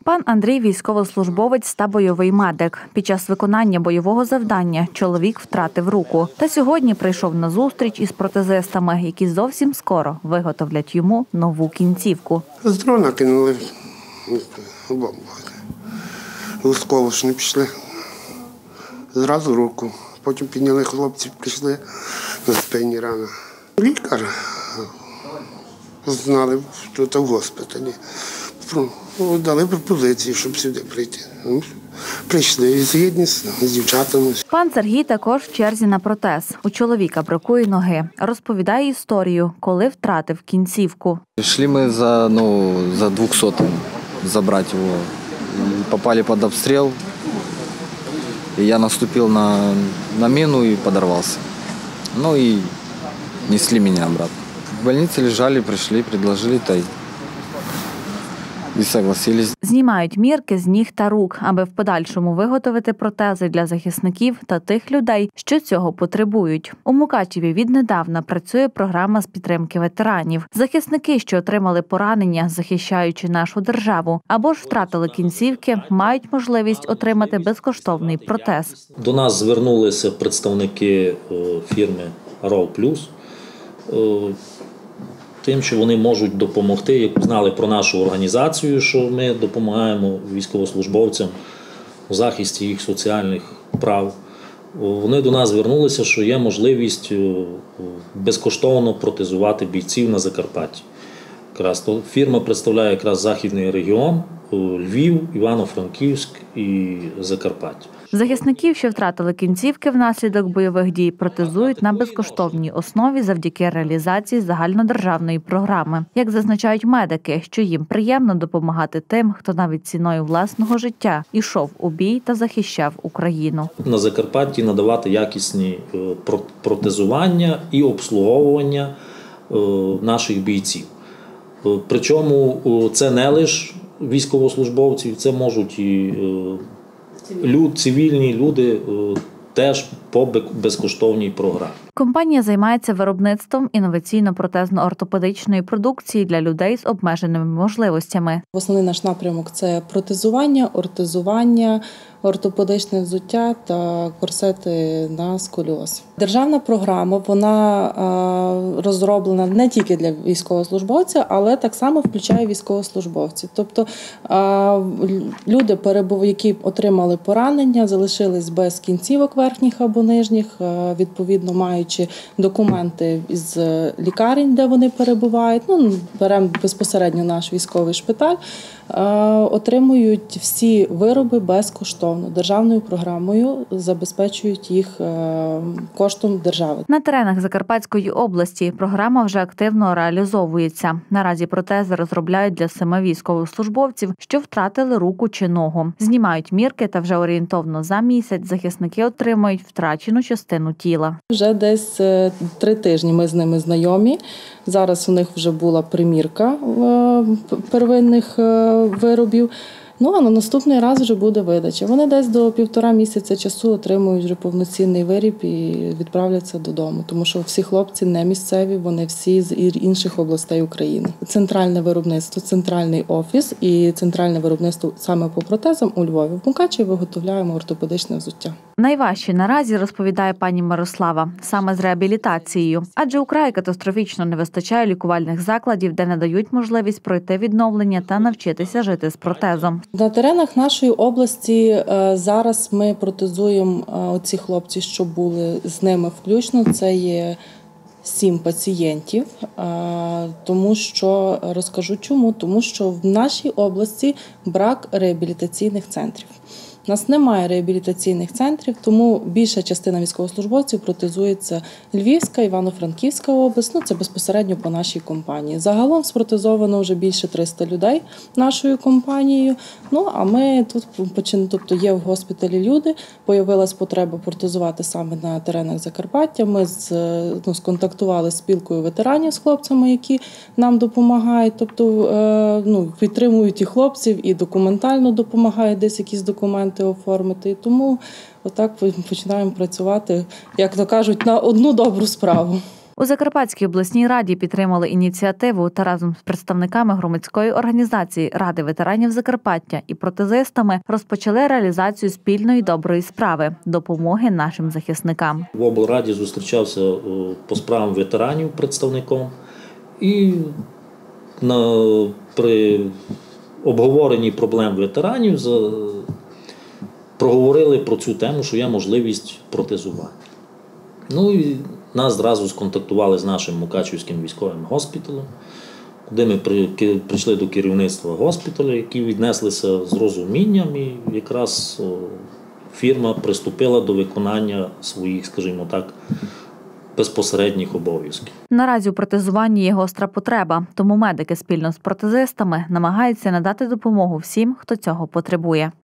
Пан Андрій – військовослужбовець та бойовий медик. Під час виконання бойового завдання чоловік втратив руку. Та сьогодні прийшов на зустріч із протезистами, які зовсім скоро виготовлять йому нову кінцівку. З дрона кинули бомбу. Лусково не пішли. Зразу руку. Потім підняли хлопці, прийшли на спині рана. Лікар знали, що це в госпіталі. Дали пропозиції, щоб сюди прийти. Прийшли згідні з дівчатами. Пан Сергій також в черзі на протез. У чоловіка бракує ноги. Розповідає історію, коли втратив кінцівку. Шли ми за 200-м забрати його. Попали під обстріл. И я наступил на мину и подорвался. Ну и несли меня обратно. В больнице лежали, пришли, предложили і согласились. Знімають мірки з ніг та рук, аби в подальшому виготовити протези для захисників та тих людей, що цього потребують. У Мукачеві віднедавна працює програма з підтримки ветеранів. Захисники, що отримали поранення, захищаючи нашу державу, або ж втратили кінцівки, мають можливість отримати безкоштовний протез. До нас звернулися представники фірми Roll Plus, тим, що вони можуть допомогти, як знали про нашу організацію, що ми допомагаємо військовослужбовцям у захисті їх соціальних прав. Вони до нас звернулися, що є можливість безкоштовно протезувати бійців на Закарпатті. Фірма представляє якраз Західний регіон, Львів, Івано-Франківськ і Закарпаття. Захисників, що втратили кінцівки внаслідок бойових дій, протезують на безкоштовній основі завдяки реалізації загальнодержавної програми. Як зазначають медики, що їм приємно допомагати тим, хто навіть ціною власного життя ішов у бій та захищав Україну. На Закарпатті надавати якісні протезування і обслуговування наших бійців. Причому це не лише військовослужбовці, це можуть і цивільні люди теж по безкоштовній програмі. Компанія займається виробництвом інноваційно-протезно-ортопедичної продукції для людей з обмеженими можливостями. Основний наш напрямок – це протезування, ортезування, ортопедичне взуття та корсети на сколіоз. Державна програма, вона розроблена не тільки для військовослужбовців, але так само включає військовослужбовців. Тобто люди, які отримали поранення, залишились без кінцівок верхніх або нижніх, відповідно маючи документи із лікарень, де вони перебувають, беремо безпосередньо наш військовий шпиталь, отримують всі вироби безкоштовно. Державною програмою забезпечують їх коштом держави. На теренах Закарпатської області програма вже активно реалізовується. Наразі протези розробляють для 7 військовослужбовців, що втратили руку чи ногу. Знімають мірки та вже орієнтовно за місяць захисники отримують втрачену частину тіла. Вже десь 3 тижні ми з ними знайомі. Зараз у них вже була примірка первинних виробів. А на наступний раз вже буде видача. Вони десь до 1,5 місяця часу отримують вже повноцінний виріб і відправляться додому. Тому що всі хлопці не місцеві, вони всі з інших областей України. Центральне виробництво, центральний офіс і центральне виробництво саме по протезам у Львові. В Мукачеві виготовляємо ортопедичне взуття. Найважче наразі, розповідає пані Мирослава, саме з реабілітацією. Адже у краї катастрофічно не вистачає лікувальних закладів, де надають можливість пройти відновлення та навчитися жити з протезом. На теренах нашої області зараз ми протезуємо ці хлопці, що були з ними включно. Це є 7 пацієнтів, тому що, розкажу чому, тому що в нашій області брак реабілітаційних центрів. У нас немає реабілітаційних центрів, тому більша частина військовослужбовців протезується Львівська, Івано-Франківська область, це безпосередньо по нашій компанії. Загалом спротезовано вже більше 300 людей нашою компанією, а ми тут, тобто є в госпіталі люди, появилась потреба протезувати саме на теренах Закарпаття. Ми сконтактували з спілкою ветеранів, з хлопцями, які нам допомагають, тобто підтримують і хлопців, і документально допомагають десь якісь документи оформити. Тому отак починаємо працювати, як то кажуть, на одну добру справу. У Закарпатській обласній раді підтримали ініціативу та разом з представниками громадської організації Ради ветеранів Закарпаття і протезистами розпочали реалізацію спільної доброї справи – допомоги нашим захисникам. В облраді зустрічався по справам ветеранів представником і при обговоренні проблем ветеранів проговорили про цю тему, що є можливість протезування. Ну і нас зразу сконтактували з нашим Мукачівським військовим госпіталем, куди ми прийшли до керівництва госпіталю, які віднеслися з розумінням, і якраз фірма приступила до виконання своїх, скажімо так, безпосередніх обов'язків. Наразі у протезуванні є гостра потреба, тому медики спільно з протезистами намагаються надати допомогу всім, хто цього потребує.